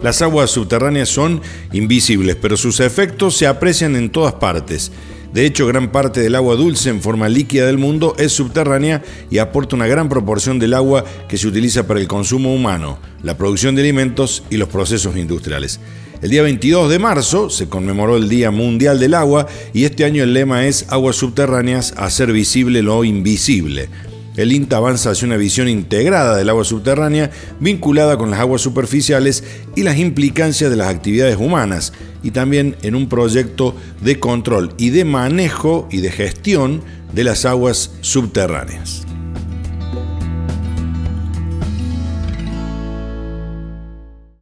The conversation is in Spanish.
Las aguas subterráneas son invisibles, pero sus efectos se aprecian en todas partes. De hecho, gran parte del agua dulce en forma líquida del mundo es subterránea y aporta una gran proporción del agua que se utiliza para el consumo humano, la producción de alimentos y los procesos industriales. El día 22 de marzo se conmemoró el Día Mundial del Agua y este año el lema es Aguas subterráneas, hacer visible lo invisible. El INTA avanza hacia una visión integrada del agua subterránea vinculada con las aguas superficiales y las implicancias de las actividades humanas, y también en un proyecto de control y de manejo y de gestión de las aguas subterráneas.